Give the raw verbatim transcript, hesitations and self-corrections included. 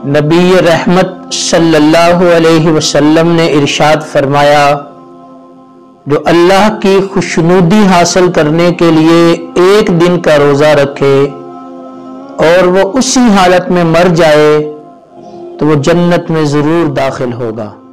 नबी रहमत सल्लल्लाहु अलैहि वसल्लम ने इरशाद फरमाया, जो अल्लाह की खुशनुदी हासिल करने के लिए एक दिन का रोज़ा रखे और वो उसी हालत में मर जाए तो वो जन्नत में ज़रूर दाखिल होगा।